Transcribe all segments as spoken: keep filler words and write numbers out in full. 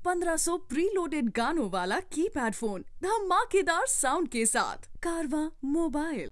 पंद्रह सौ प्रीलोडेड गानों वाला कीपैड फोन धमाकेदार साउंड के साथ कारवा मोबाइल।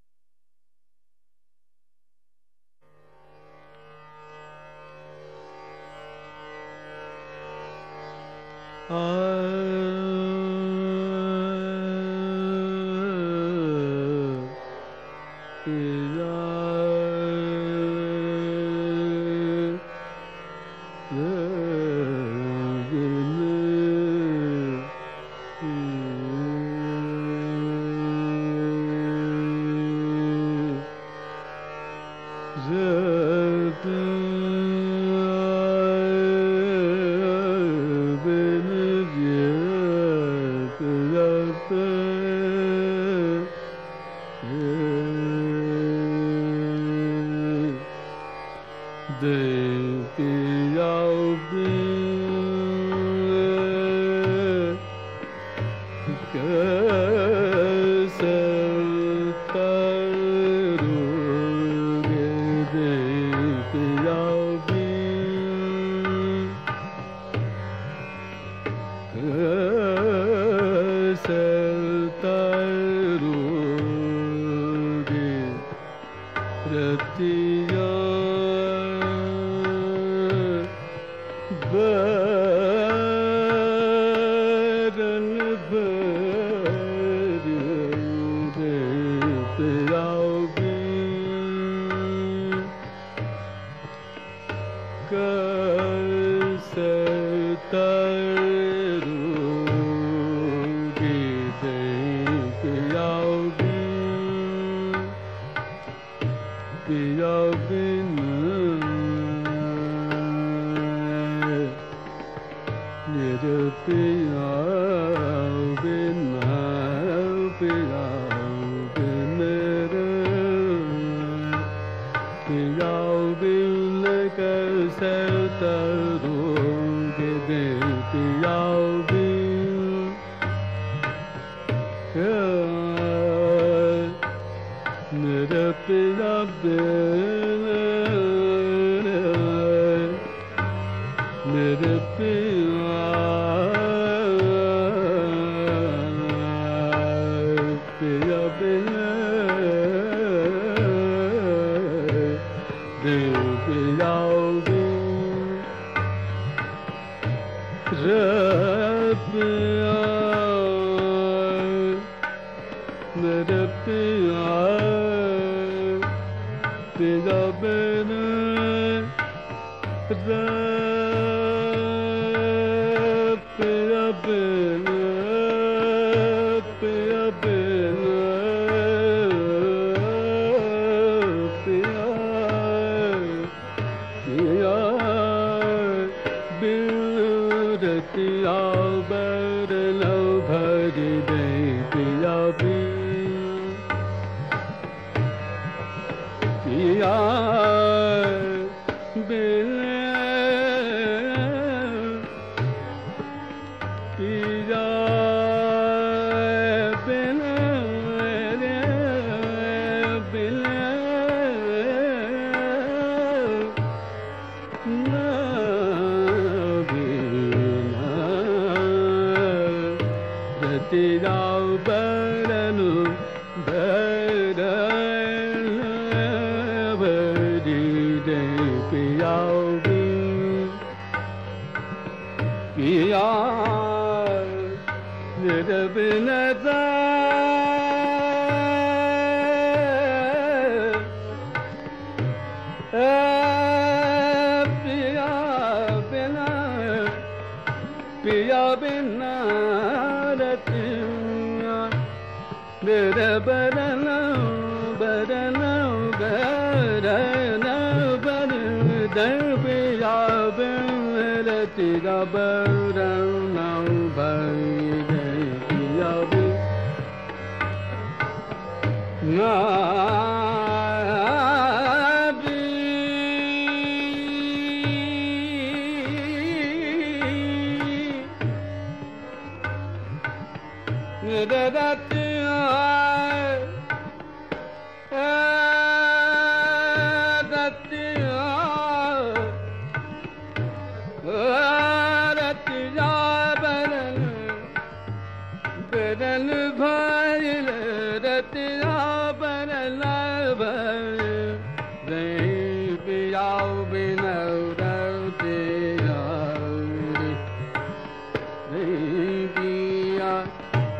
रतिया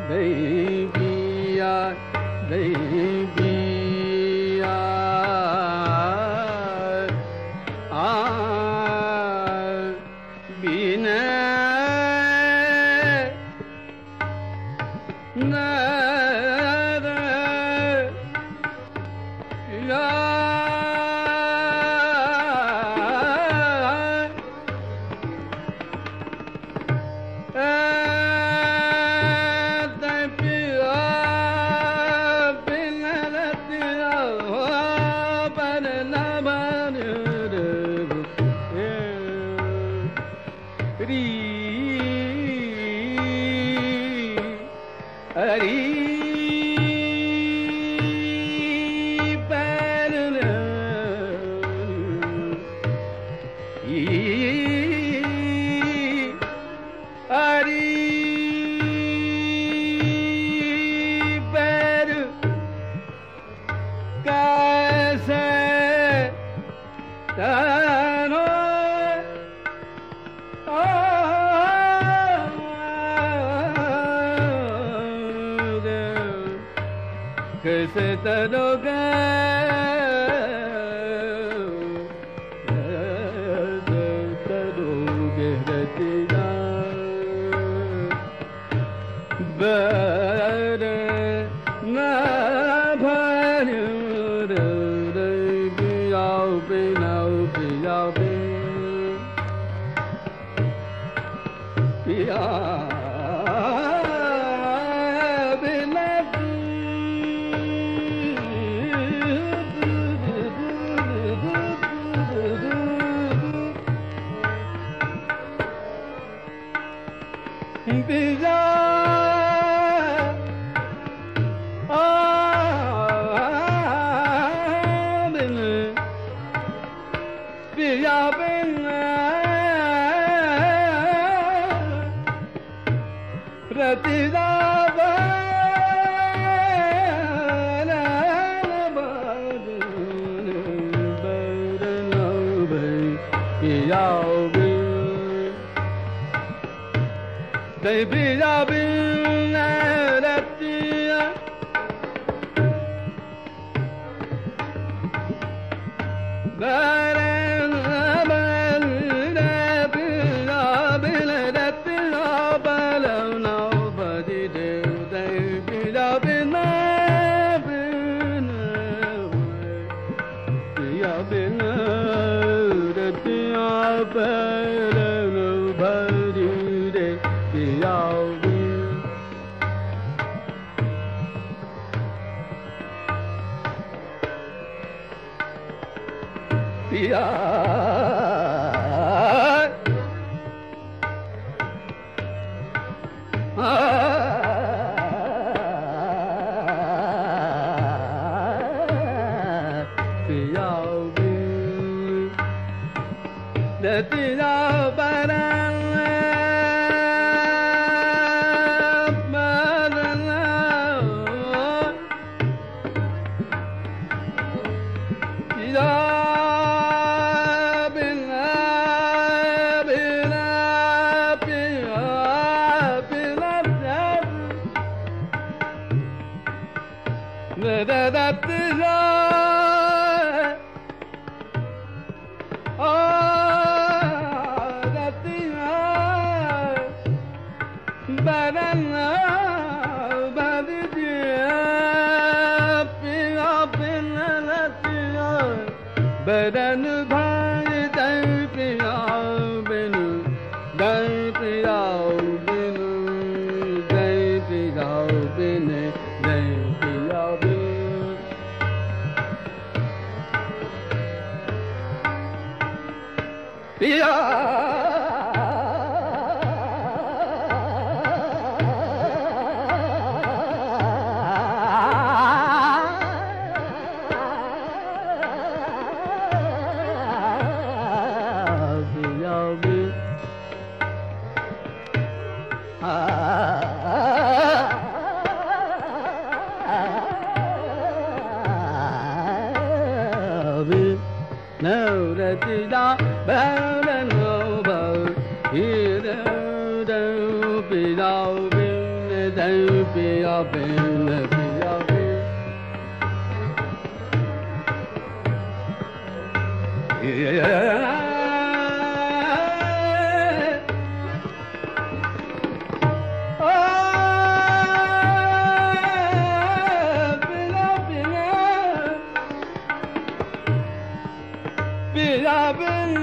दैबिया दैबिया आ बिना कैसे तरोगे तरोगे रतिया बर न भर पियाओ पिनाओ पियाओ पिया पिया बिन पिया बिन रतिया पिया पिया बिन रतिया बरन बल पिया बिन रतिया बलना बदी देव दई पिया बिन बिन पिया बिन रतिया बलन भरी रे पिया पिया पिया रतिया बरन पिया रतिया ओ रतिया बरन बदिया पिया बिन रतिया बरन भाई दई पिया बिन दई पिया बिन दई पिया बिन दई पिया बिन पिया रतिया बरनो भव हीर पिया बिन दई पिया बिन पिया बिन पिया बिन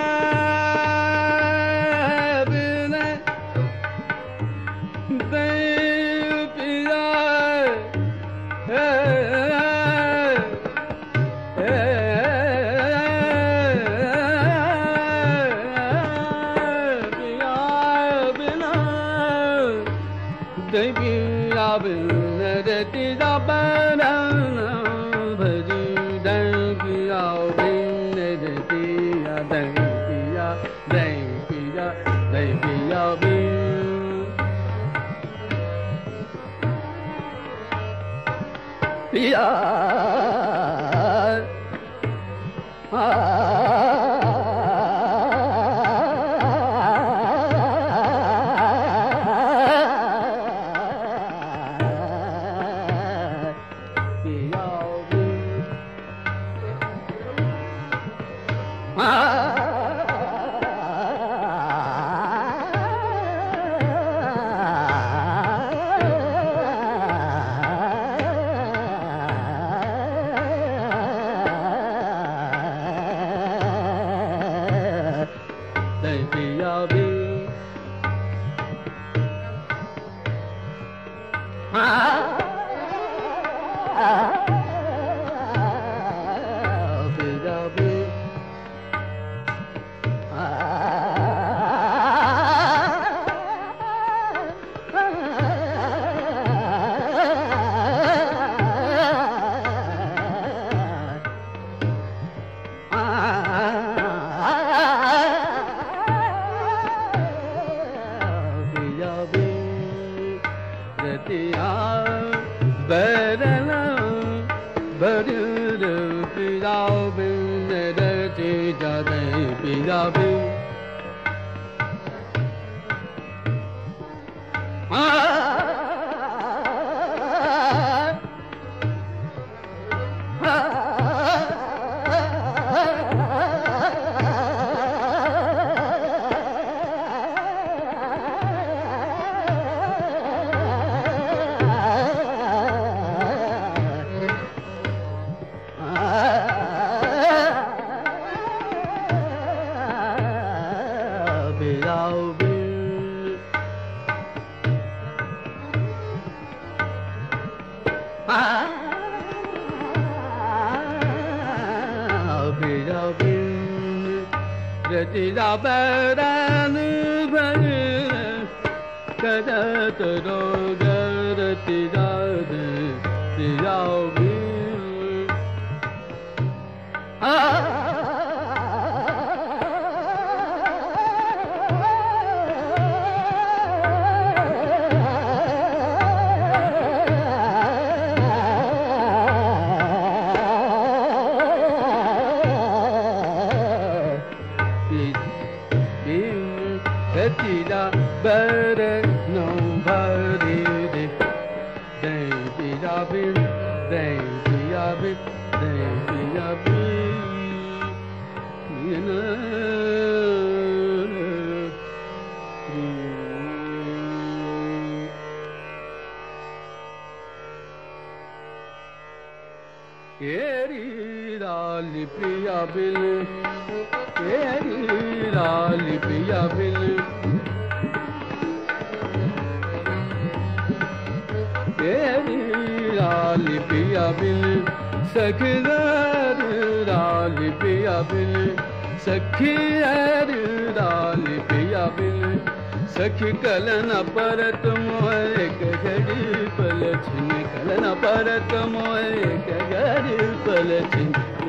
सखी कलन परत मोए एक घड़ी पल छिन कलन परत मोए एक घड़ी पल छिन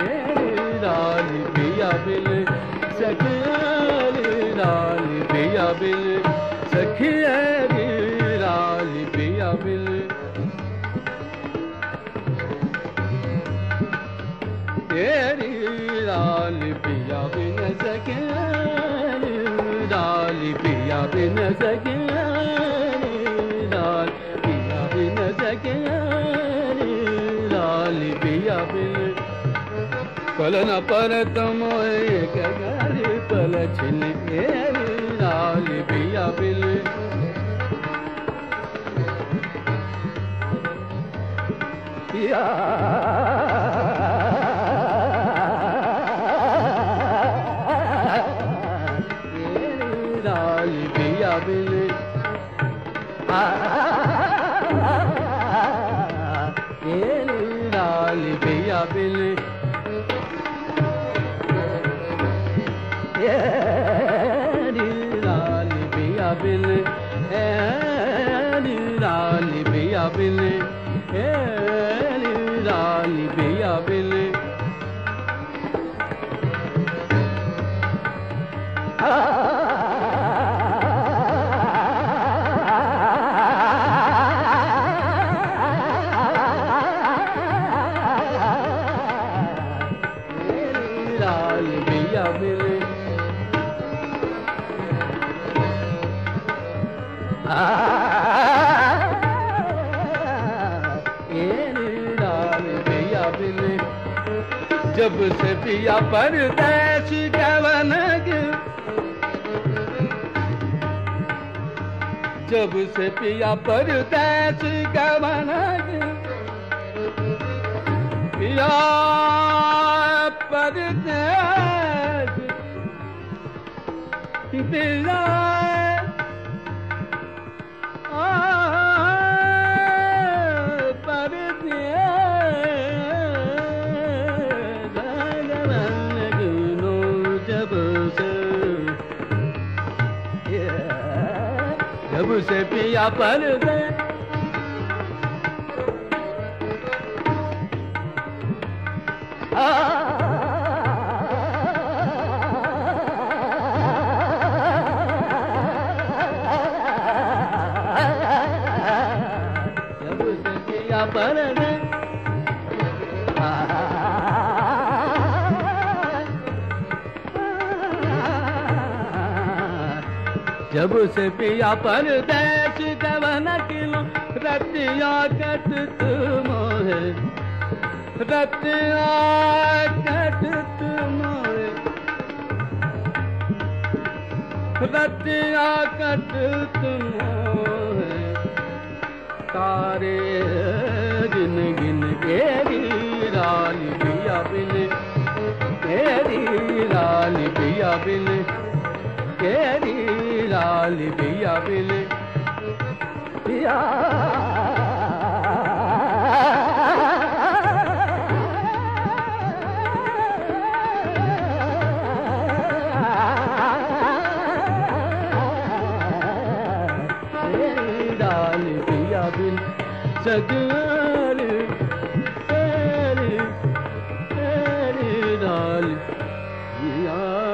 लाल पिया बिल सखी लाल पिया बिल सखी लाल पिया बिल तेरी लाल पिया बिन सके लाल पिया बिन सके लाल कलन परत मोए कगरी पल छिन लाल पिया बिन पिया लाल पिया बिन लाल पिया बिन लाल पिया बिन लाल पिया बिन लाल पिया बिन लाल पिया बिन लाल पिया बिन जब से पिया परदेश कवन जब से पिया परदेश कवन पिया परदेश दिला जब से पिया पर दे जब से पिया पर दे जब से पिया परदेश कवन किलो रतिया कट मोहे रतिया कट मोहे रतिया कट मोहे तारे गिन गिन केरी लाल पिया बिन केरी लाल पिया बिन केरी लाल पिया बिन पिया लाल पिया बिन सगल तेरी तेरी लाल पिया